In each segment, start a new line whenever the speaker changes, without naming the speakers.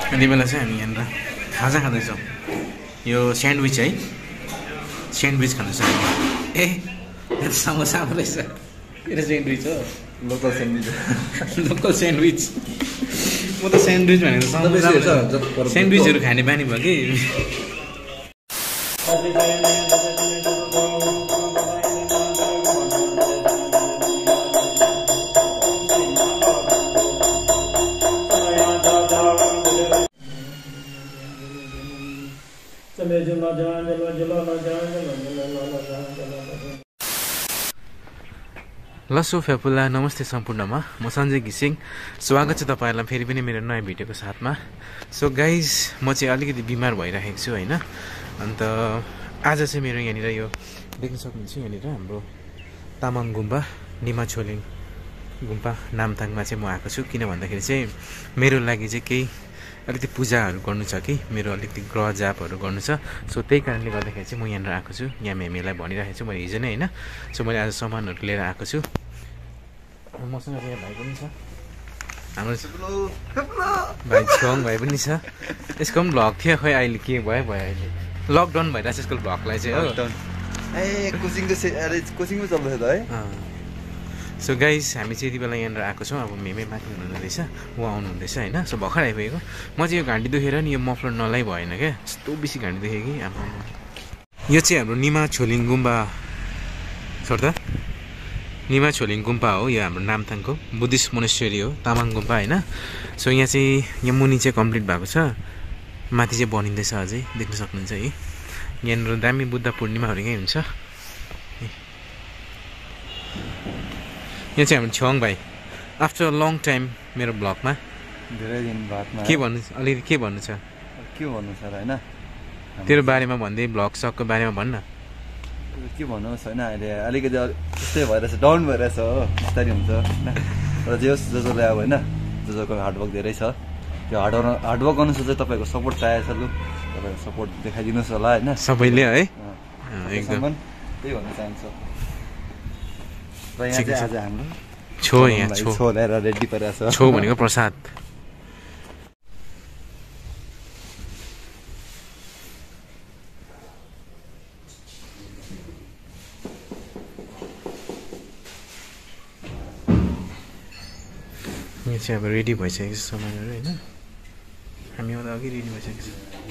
यति बेला चाहिँ हामी यहाँनिर खाजा खाँदैछौँ यो स्यान्डविच है स्यान्डविच खाँदैछौँ ए यो समोसा रहेछ यो स्यान्डविच हो
लोकल स्यान्डविच
लोकल स्यान्डविच म त स्यान्डविच भनेको स्यान्डविचहरू खाने बानी भयो कि लसो फ्याफुल्ला नमस्ते सम्पूर्णमा म सञ्जय घिसिङ स्वागत छ तपाईँहरूलाई फेरि पनि मेरो नयाँ भिडियोको साथमा सो गाइज म चाहिँ अलिकति बिमार भइरहेको छु होइन अन्त आज चाहिँ मेरो यहाँनिर यो देख्न सक्नुहुन्छ यहाँनिर हाम्रो तामाङ गुम्बा निमा छोलिङ गुम्बा नामथाङमा चाहिँ म आएको छु किन भन्दाखेरि चाहिँ मेरो लागि चाहिँ केही अलिकति पूजाहरू गर्नु छ कि मेरो अलिकति ग्रह जापहरू गर्नु छ सो त्यही कारणले गर्दाखेरि चाहिँ म यहाँनिर आएको छु यहाँ मेमेलाई भनिरहेको छु मैले हिजो नै होइन सो मैले आज सामानहरू लिएर आएको छु मसँग यहाँ भाइ पनि छ हाम्रो भाइ छङ भाइ पनि छ यसको पनि भ्लग थियो खोइ अहिले के भयो अहिले लकडाउन भइरहेको छ यसको भ्लगलाई चाहिँ हो
कोचिङमा चल्दैछ त है
सो गाइस हामी चाहिँ यति बेला यहाँनिर आएको छौँ अब मेमे माथि हुनुहुँदैछ ऊ आउनुहुँदैछ होइन सो भर्खर आइपुगेको म चाहिँ यो घाँटी दुखेर नि यो मफलर नलाइ भएन क्या यस्तो बेसी घाँटी दुखेँ कि अब यो चाहिँ हाम्रो निमा छोलिङ गुम्बा छोड्दा निमा छोलिङ गुम्बा हो यो हाम्रो नामथाङको बुद्धिस्ट मोनेस्ट्री हो तामाङ गुम्बा होइन सो यहाँ चाहिँ यहाँ मुनि चाहिँ कम्प्लिट भएको छ माथि चाहिँ बनिँदैछ अझै देख्न सक्नुहुन्छ है यहाँनिर दामी बुद्ध पूर्णिमाहरू यहीँ हुन्छ यहाँ चाहिँ हाम्रो छङ भाइ आफ्टर अ लङ टाइम मेरो ब्लगमा
धेरै दिन बादमा
के भन्नु अलिकति के भन्नु छ
के भन्नु छ होइन
तेरो बारेमा भन्दै ब्लग सकको बारेमा भन्न
के भन्नुहोस् होइन अहिले अलिकति त्यस्तै भइरहेछ डाउन भइरहेछ हो बिस्तारै हुन्छ होइन र जे होस् जसले अब होइन जसको हार्डवर्क धेरै छ त्यो हार्डवर्क अनुसार चाहिँ तपाईँको सपोर्ट चाहिएको छ लु तपाईँको सपोर्ट देखाइदिनुहोस् होला होइन
सबैले है
एकदम त्यही भन्न चाहन्छु र यहाँ चाहिँ आज हाम्रो
छो यहाँ
छो ल्याएर रेडी परिरहेछ
छो भनेको प्रसाद यहाँ चाहिँ अब रेडी भइसकेको छ सामानहरू होइन हामी आउँदा अघि रेडी भइसकेको छ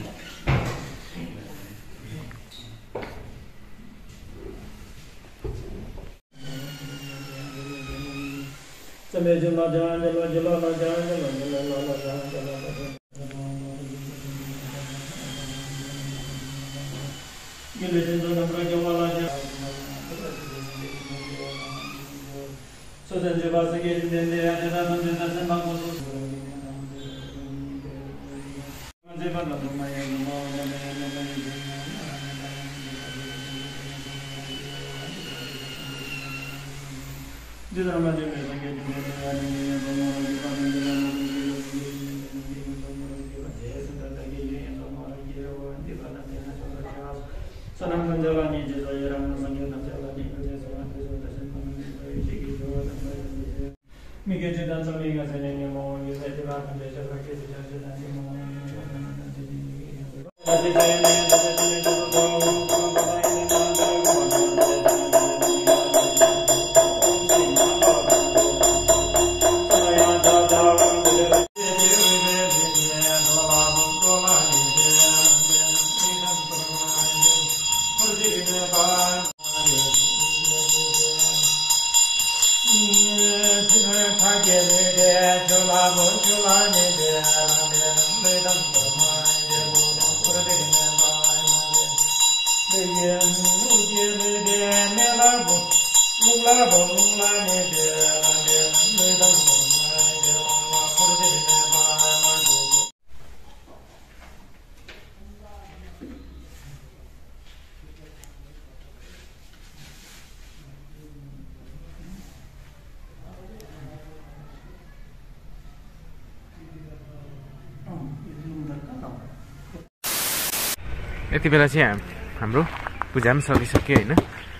यति बेला चाहिँ हाम्रो पूजा पनि सकिसक्यो होइन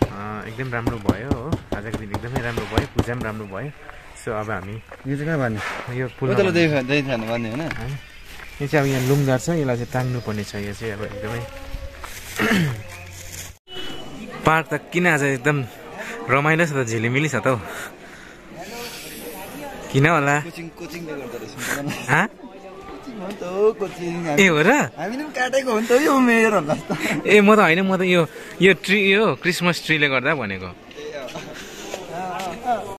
एकदम राम्रो भयो हो आजको दिन एकदमै राम्रो भयो पूजा पनि राम्रो भयो सो अब हामी
यो चाहिँ कहाँ भन्ने
यो पुल
तल देखाउनु भन्ने होइन
यो चाहिँ अब यहाँ लुङदार छ, यसलाई चाहिँ तान्नु पर्ने छ। यो चाहिँ अब एकदमै पार्क त किन आज एकदम रमाइलो छ त, झिलिमिली छ त हौ। किन होला?
कोचिङले गर्दा रहेछ।
ए हो र?
हामीले पनि काटेको हो नि त यो मेयर होला।
ए म त होइन, म त यो ट्री, यो क्रिसमस ट्रीले गर्दा भनेको।